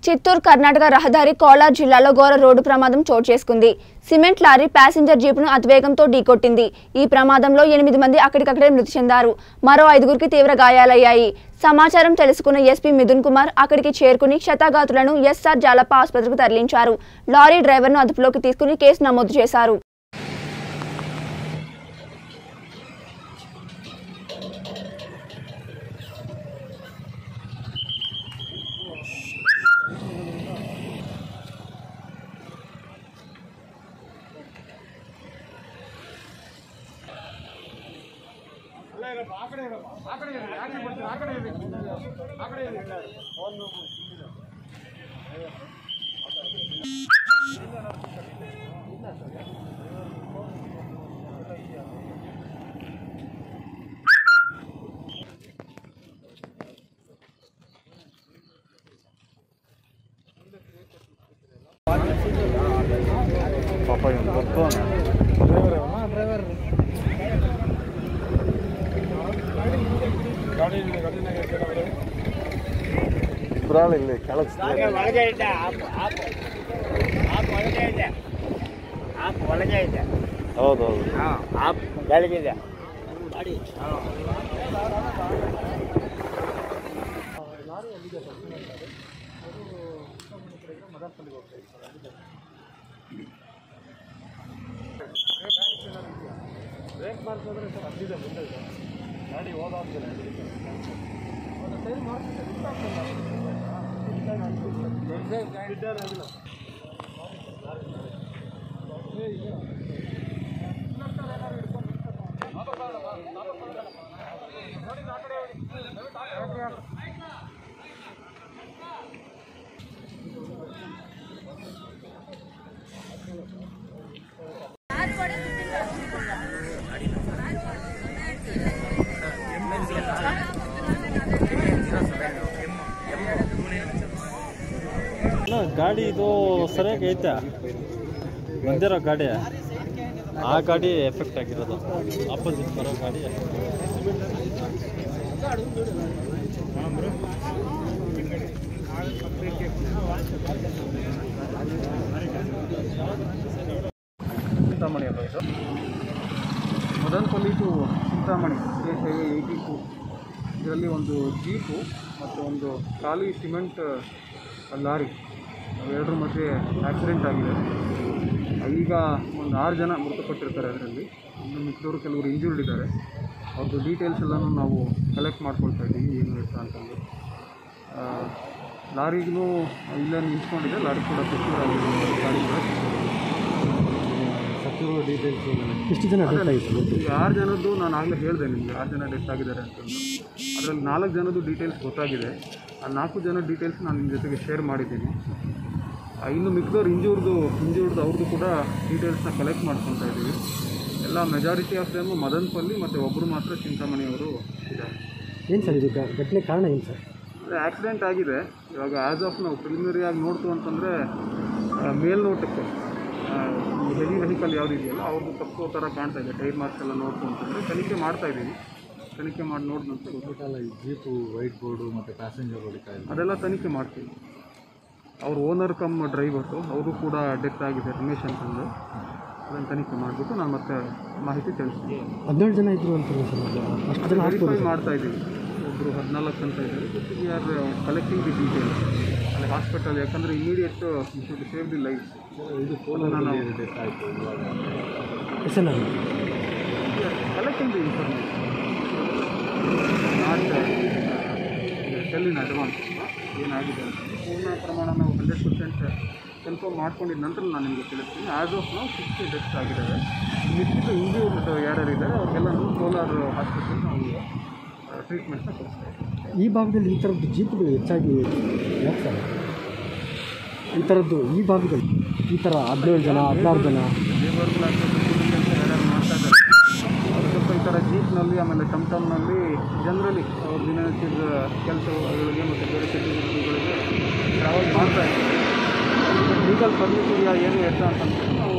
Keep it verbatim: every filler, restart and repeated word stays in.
చిత్తూరు కర్ణాటక రహదారి కోలార్ జిల్లాలో ఘోర రోడ్డు ప్రమాదం చోటు చేసుకుంది. సిమెంట్ లారీ ప్యాసింజర్ జీపును అతివేగంతో ఢీకొట్టింది. ఈ ప్రమాదంలో ఎనిమిది మంది అక్కడికక్కడే మృతి చెందారు. మరో ఐదుగురికి తీవ్ర గాయాలయ్యాయి. సమాచారం తెలుసుకున్న ఎస్పీ మిథున్ కుమార్ అక్కడికి చేరుకుని క్షతగాతులను ఎస్ఆర్ జాలప్ప ఆసుపత్రికి తరలించారు. లారీ డ్రైవర్ను అదుపులోకి తీసుకుని కేసు నమోదు చేశారు. Papa yung botón. Driver, ma driver. ಗಾಡಿ ಗಾಡಿನಾಗ ಕೆಳಗಡೆ ಬ್ರಾಲ್ ಇಲ್ಲಿ ಕೆಳಗೆ ಹಾಗೆ ಒಳಗೆ ಇದೆ ಆಪ್ ಆಪ್ ಆಪ್ ಒಳಗೆ ಇದೆ ಆಪ್ ಒಳಗೆ ಇದೆ ಹೌದು ಹೌದು ಹಾ ಆಪ್ ಗಾಳಿಗೆ ಇದೆ ಗಾಡಿ ಹಾ ಲಾರಿ ಅಲ್ಲಿದೆ ಸರ್ ಅವರು ಮದರ್ಪಲ್ಲಿಗೆ ಹೋಗ್ತಾ ಇದ್ದಾರೆ ಬ್ರೇಕ್ ಮಾಡ್ತಿದ್ರೆ ಸರ್ ಅಲ್ಲಿದೆ ಮುಂದೆ ಗಾಡಿ ಹೋದಾದ್ಮೇಲೆ ಒಂದು ಟೈಮ್ ಮಾಡ್ತಿದ್ದೆ ಗಾಡಿ ಇದು ಸರಿಯಾಗಿ ಐತೆ ಬಂದಿರೋ ಗಾಡಿ ಆ ಗಾಡಿ ಎಫೆಕ್ಟ್ ಆಗಿರೋದು ಆಪೋಸಿಟ್ ಬರೋ ಗಾಡಿ ಚಿಂತಾಮಣಿ ಅಲ್ಲ ಇದು Madanapalli to Chintamani state highway eighty two ಇದರಲ್ಲಿ ಒಂದು ಜೀಪು ಮತ್ತು ಒಂದು ಖಾಲಿ ಸಿಮೆಂಟ್ ಲಾರಿ ಅವೆರಡರ ಮಧ್ಯೆ ಆಕ್ಸಿಡೆಂಟ್ ಆಗಿದೆ. ಈಗ ಒಂದು ಆರು ಜನ ಮೃತಪಟ್ಟಿರ್ತಾರೆ. ಅದರಲ್ಲಿ ಇನ್ನು ಮಿಕ್ಕದವರು ಕೆಲವರು ಇಂಜೂರ್ಡ್ ಇದ್ದಾರೆ. ಅವ್ರದ್ದು ಡೀಟೇಲ್ಸ್ ಎಲ್ಲನೂ ನಾವು ಕಲೆಕ್ಟ್ ಮಾಡ್ಕೊಳ್ತಾ ಇದ್ದೀವಿ ಏನು ಇರ್ತಾ ಅಂತಂದು. ಲಾರಿಗೂ ಇಲ್ಲೇ ನಿಂತ್ಕೊಂಡಿದೆ, ಲಾರಿ ಕೂಡ ಸೆಕ್ಯೂರ್ ಆಗಿದೆ. ಗಾಡಿ ಕೂಡ ಸೆಕ್ಯೂರ್ ಡೀಟೇಲ್ಸ್ ಎಷ್ಟು ಜನ ಡೆತ್ ಆಗಿತ್ತು? ಈಗ ಆರು ಜನದ್ದು ನಾನು ಆಗಲೇ ಹೇಳಿದೆ ನಿಮಗೆ, ಆರು ಜನ ಡೆತ್ ಆಗಿದ್ದಾರೆ ಅಂತಂದು. ಅದರಲ್ಲಿ ನಾಲ್ಕು ಜನದ್ದು ಡೀಟೇಲ್ಸ್ ಗೊತ್ತಾಗಿದೆ. ಆ ನಾಲ್ಕು ಜನ ಡೀಟೇಲ್ಸ್ ನಾನು ನಿಮ್ಮ ಜೊತೆಗೆ ಶೇರ್ ಮಾಡಿದ್ದೀನಿ. ಇನ್ನು ಮಿಕ್ದವ್ರು ಇಂಜೂರ್ದು ಇಂಜೂರ್ದು ಅವ್ರದ್ದು ಕೂಡ ಡೀಟೇಲ್ಸ್ನ ಕಲೆಕ್ಟ್ ಮಾಡ್ಕೊತಾ ಇದ್ದೀವಿ. ಎಲ್ಲ ಮೆಜಾರಿಟಿ ಆಫ್ ದೆಮ್ ಮದನಪಲ್ಲಿ ಮತ್ತು ಒಬ್ಬರು ಮಾತ್ರ ಚಿಂತಾಮಣಿಯವರು ಇದ್ದಾರೆ. ಏನು ಸರ್ ಇದು ಘಟನೆ ಕಾರಣ ಏನು ಸರ್? ಅದೇ ಆಕ್ಸಿಡೆಂಟ್ ಆಗಿದೆ. ಇವಾಗ ಆ್ಯಸ್ ಆಫ್ ನಾವು ಪ್ರಿಲಿಮಿನರಿ ಆಗಿ ನೋಡ್ತು ಅಂತಂದರೆ ಮೇಲ್ನೋಟಕ್ಕೆ ಹೆವಿ ವೆಹಿಕಲ್ ಯಾವುದು ಇದೆಯಲ್ಲ ಅವ್ರದ್ದು ತಪ್ಪು ಥರ ಕಾಣ್ತಾ ಇದೆ. ಟೈರ್ ಮಾರ್ಕ್ಸ್ ಎಲ್ಲ ನೋಡ್ತು ಅಂತಂದರೆ ತನಿಖೆ ಮಾಡ್ತಾಯಿದ್ದೀವಿ. ತನಿಖೆ ಮಾಡಿ ನೋಡಿದಂತೆ ಗೊತ್ತಾಗಲ್ಲ. ಈ ಜೀಪು ವೈಟ್ ಬೋರ್ಡು ಮತ್ತು ಪ್ಯಾಸೆಂಜರ್ ಗಾಡಿ ಅದೆಲ್ಲ ತನಿಖೆ ಮಾಡ್ತೀವಿ. ಅವ್ರ ಓನರ್ ಕಮ್ ಡ್ರೈವರು ಅವರು ಕೂಡ ಡೆತ್ ಆಗಿದೆ, ರಮೇಶ್ ಅಂತಂದು. ಅದನ್ನು ತನಿಖೆ ಮಾಡಿಬಿಟ್ಟು ನಾನು ಮತ್ತೆ ಮಾಹಿತಿ ತಿಳಿಸ್ತೀನಿ. ಹದಿನೇಳು ಜನ ಇದ್ದರು ಅಂತ ಅಷ್ಟು ಜನ ವೆರಿಫೈ ಮಾಡ್ತಾ ಇದ್ದೀವಿ. ಒಬ್ಬರು ಹದಿನಾಲ್ಕು ಅಂತ ಇದ್ದಾರೆ. ಜೊತೆಗೆ we are collecting the details ಅಲ್ಲಿ ಹಾಸ್ಪಿಟಲ್. ಯಾಕಂದರೆ immediate you should save the life. ಇದು ಕೋಲನ ನಾವು ಡೆತ್ ಆಯಿತು. Collecting the information not tell in advance ಏನಾಗಿದೆ ಅಂತ ಪೂರ್ಣ ಪ್ರಮಾಣ ನಾವು ಹಂಡ್ರೆಡ್ ಪರ್ಸೆಂಟ್ ಕನ್ಫರ್ಮ್ ಮಾಡ್ಕೊಂಡಿದ್ದ ನಂತರ ನಾನು ನಿಮಗೆ ತಿಳಿಸ್ತೀನಿ. ಆ್ಯಸ್ ಆಫ್ ನಾವು ಸಿಕ್ಸ್ಟಿ ಡೆತ್ಸ್ ಆಗಿದ್ದಾವೆ. ಮಿಕ್ಕಿದ್ದು ಇಂಜೂರ್ಡ್ ಯಾರ್ಯಾರು ಇದ್ದಾರೆ ಅವ್ರಿಗೆಲ್ಲ ಕೋಲಾರ ಹಾಸ್ಪಿಟಲ್ ನಾವು ಟ್ರೀಟ್ಮೆಂಟ್ನ ಕೊಡ್ತಾ ಇದ್ದೀವಿ. ಈ ಭಾಗದಲ್ಲಿ ಈ ಥರದ್ದು ಜೀಪ್ಗಳು ಹೆಚ್ಚಾಗಿ ಯಾಕೆ ಸರ್ ಈ ಥರದ್ದು ಈ ಭಾಗದಲ್ಲಿ ಈ ಥರ ಹದಿನೇಳು ಜನ ಹದಿನಾರು ಜನ ಲೇಬರ್ಗಳು ಯಾರ್ಯಾರು ಮಾಡ್ತಾ ಇದ್ದಾರೆ ಅವ್ರು ಸ್ವಲ್ಪ ಈ ಥರ ಜೀಪ್ನಲ್ಲಿ ಆಮೇಲೆ ಟಮ್ ಟಮ್ನಲ್ಲಿ ಜನರಲಿ ಅವ್ರ ದಿನನಿತ್ಯದ ಕೆಲಸಗಳಿಗೆ ಮತ್ತು ಬೇರೆ ಚಟುವಟಿಕೆಗಳಿಗೆ ಟ್ರಾವೆಲ್ ಮಾಡ್ತಾ ಇದ್ದಾರೆ. ಲೀಗಲ್ ಪರ್ಮಿಟ್ ಇದೆಯಾ ಏನು ಎತ್ತ ಅಂತ